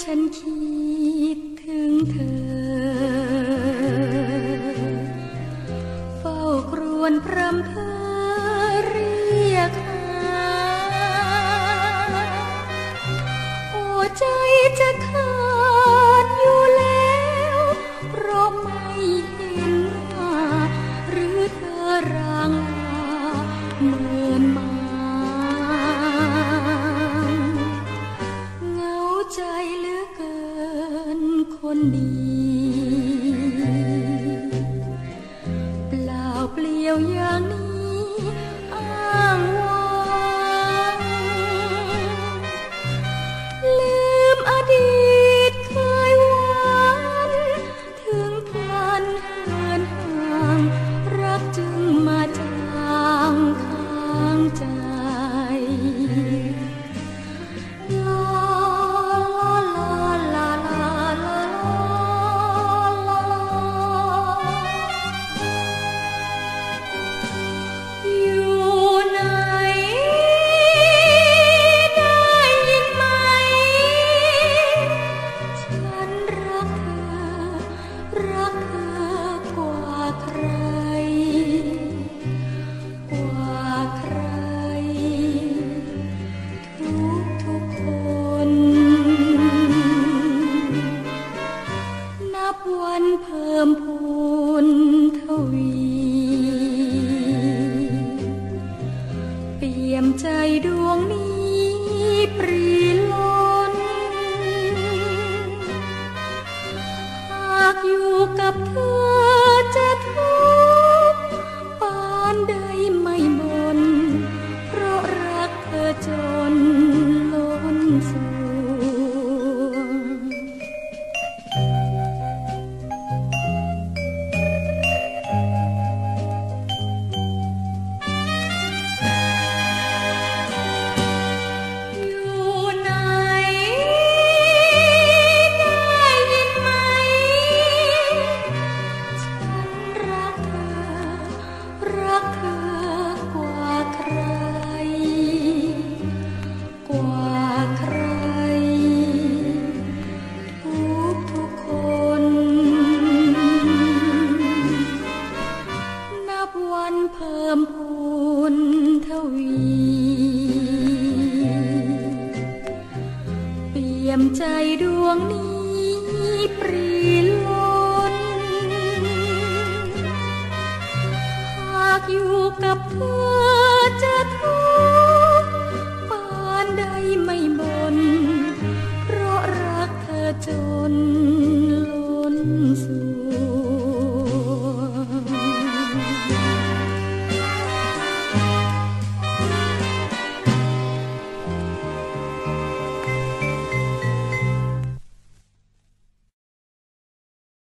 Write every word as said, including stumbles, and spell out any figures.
ฉันคิดถึงเธอเฝ้าครวญพรำเพ้อเรียกหาโอ้ใจจะขาดอยู่แล้วเพราะไม่เห็นหน้าหรือเธอร่างลาเมินมาเหงาใจเหลือเกินคนดีเปล่าเปลี่ยวอย่างนี้อ้างว้างลืมอดีตเคยหวานถึงพลันเหินห่างรักจึงมาจางค้างใจวันเพิ่มพูนทวีเปี่ยมใจดวงนี้ปรีล้นหากอยู่กับเธอจะทุกข์ปานใดไม่บ่นเพราะรักเธอจนล้นสวงวันเพิ่มพูนทวีเปี่ยมใจดวงนี้ปรีล้นหากอยู่กับเธอจะทุ